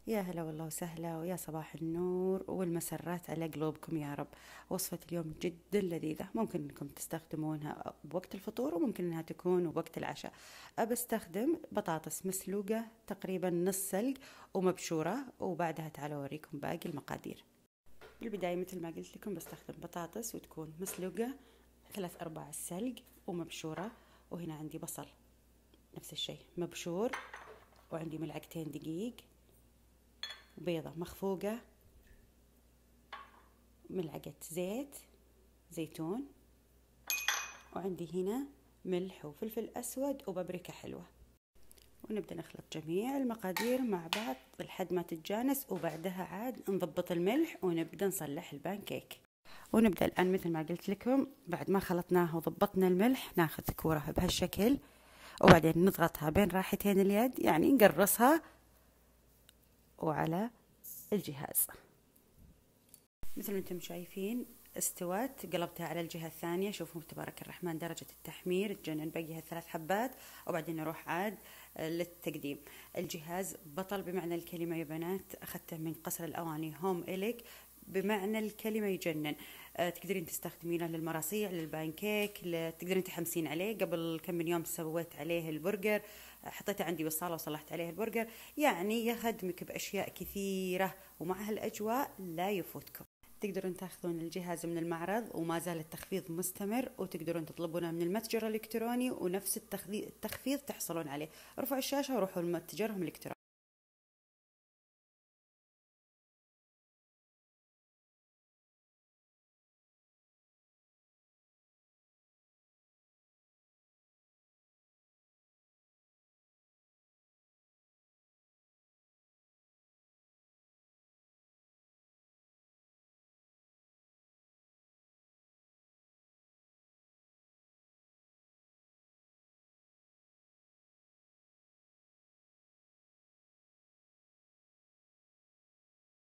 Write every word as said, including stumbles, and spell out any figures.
يا هلا والله وسهلا ويا صباح النور والمسرات على قلوبكم يا رب. وصفة اليوم جدا لذيذة، ممكن انكم تستخدمونها بوقت الفطور وممكن انها تكون بوقت العشاء. بستخدم بطاطس مسلوقة تقريبا نص سلق ومبشورة، وبعدها تعالوا اوريكم باقي المقادير. بالبداية مثل ما قلت لكم بستخدم بطاطس وتكون مسلوقة ثلاث ارباع السلق ومبشورة. وهنا عندي بصل نفس الشيء مبشور، وعندي ملعقتين دقيق، بيضة مخفوقة، ملعقة زيت زيتون، وعندي هنا ملح وفلفل أسود وبابريكا حلوة. ونبدأ نخلط جميع المقادير مع بعض لحد ما تتجانس، وبعدها عاد نضبط الملح ونبدأ نصلح البانكيك. ونبدأ الآن مثل ما قلت لكم، بعد ما خلطناها وضبطنا الملح ناخذ كورة بهالشكل، وبعدين نضغطها بين راحتين اليد، يعني نقرصها وعلى الجهاز. مثل ما انتم شايفين استوت، قلبتها على الجهة الثانية. شوفوا تبارك الرحمن درجة التحمير تجنن. بقيها ثلاث حبات وبعدين نروح عاد للتقديم. الجهاز بطل بمعنى الكلمة يا بنات، أخذته من قصر الأواني هوم إليك، بمعنى الكلمة يجنن. أه تقدرين تستخدمينه للمراصيع، للبانكيك، تقدرين تحمسين عليه. قبل كم من يوم سويت عليه البرجر، حطيته عندي بالصالة وصلحت عليه البرجر. يعني يخدمك بأشياء كثيرة، ومع هالأجواء لا يفوتكم. تقدرون تاخذون الجهاز من المعرض وما زال التخفيض مستمر، وتقدرون تطلبونه من المتجر الإلكتروني ونفس التخفيض تحصلون عليه. رفعوا الشاشة وروحوا لمتجرهم الإلكتروني.